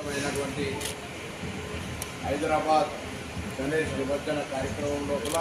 భాగమైనటువంటి హైదరాబాద్ గణేష్ నిమజ్జన కార్యక్రమం లోపల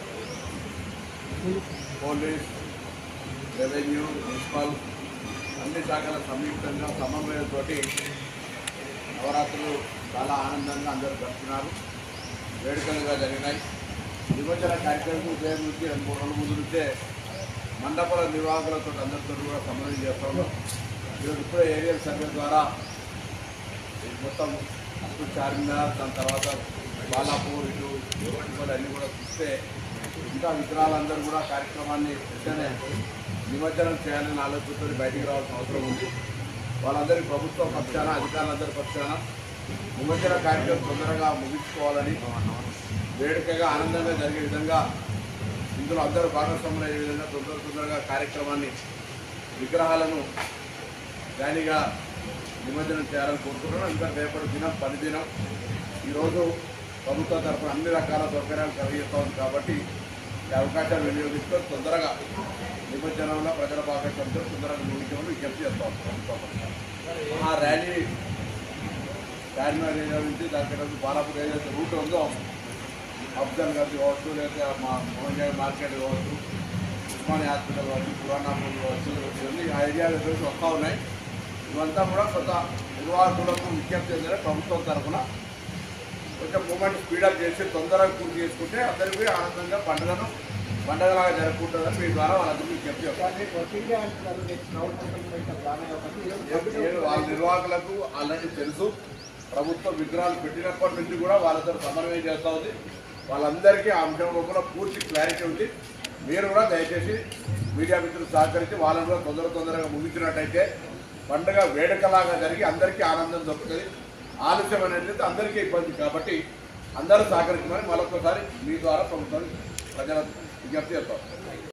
పోలీస్, రెవెన్యూ, మున్సిపల్ అన్ని శాఖల సంయుక్తంగా సమన్వయంతో నవరాత్రులు చాలా ఆనందంగా అందరూ గడుపుతున్నారు. వేడుకలుగా జరిగినాయి. నిమజ్జన కార్యక్రమం ఉదయం నుంచి 2-3 రోజుల ముందు నుంచే మండపాల నిర్వాహకులతో అందరితో కూడా సమన్వయం చేస్తాము. ఈరోజు ఇప్పుడే ఏరియల్ సర్వే ద్వారా మొత్తం అటు చార్మినార్, దాని తర్వాత బాలాపూర్, ఇటు అన్నీ కూడా చూస్తే ఇంకా విగ్రహాలందరూ కూడా కార్యక్రమాన్ని వెంటనే నిమజ్జనం చేయాలని ఆలోచనతో బయటికి రావాల్సిన అవసరం ఉంది. వాళ్ళందరికీ ప్రభుత్వ పక్షాన, అధికారులందరి పక్షాన నిమజ్జన కార్యక్రమం తొందరగా ముగించుకోవాలని, వేడుకగా ఆనందంగా జరిగే విధంగా ఇందులో అందరూ భాగస్వాములు అయ్యే విధంగా తొందరగా కార్యక్రమాన్ని, విగ్రహాలను దానిగా నిమజ్జనం చేయాలని కోరుకుంటున్నాం. ఇంకా రేపటి దినం 10 దినం ఈరోజు ప్రభుత్వం తరఫున అన్ని రకాల సౌకర్యాలు కలిగిస్తూ ఉంది కాబట్టి ఈ అవకాశాలు వినియోగించుకొని తొందరగా నిమజ్జనంలో ప్రజల భాగస్వామ్యంతో తొందరగా ముగించమని విజ్ఞప్తి చేస్తాం. ఆ ర్యాలీ చార్మినార్ ఏరియా నుంచి దానికి బాలాపూర్ ఏదైతే రూట్ ఉందో అఫ్జల్ గంజ్ కావచ్చు, లేదా మా మోహన్ గారి మార్కెట్ కావచ్చు, ఉస్మానియా హాస్పిటల్ కావచ్చు, పురాణాపూర్ కావచ్చు, ఇవన్నీ ఆ ఏరియాలో కలిసి వస్తూ ఉన్నాయి. ఇవంతా కూడా కొంత నిర్వాహకులకు విజ్ఞప్తి చేయాలి. ప్రభుత్వం తరఫున కొంచెం మూమెంట్ స్పీడప్ చేసి తొందరగా పూర్తి చేసుకుంటే అందరికీ ఆనందంగా పండగలాగా జరుపుకుంటుందని మీ ద్వారా వాళ్ళందరికీ విజ్ఞప్తి చేస్తారు. వాళ్ళ నిర్వాహకులకు ఆల్రెడీ తెలుసు. ప్రభుత్వం విగ్రహాలు పెట్టినప్పటి నుంచి కూడా వాళ్ళతో సమన్వయం చేస్తూ ఉంది. వాళ్ళందరికీ ఆ అంశం లోపల పూర్తి క్లారిటీ ఉంది. మీరు కూడా దయచేసి మీడియా మిత్రులు సహకరించి వాళ్ళని కూడా తొందరగా ముగించినట్టయితే పండుగ వేడుకలాగా జరిగి అందరికీ ఆనందం దొరుకుతుంది. ఆలస్యం అనేది అందరికీ ఇబ్బంది కాబట్టి అందరూ సహకరించమని మరొకసారి మీ ద్వారా ప్రభుత్వాన్ని ప్రజల విజ్ఞప్తి చేస్తాం.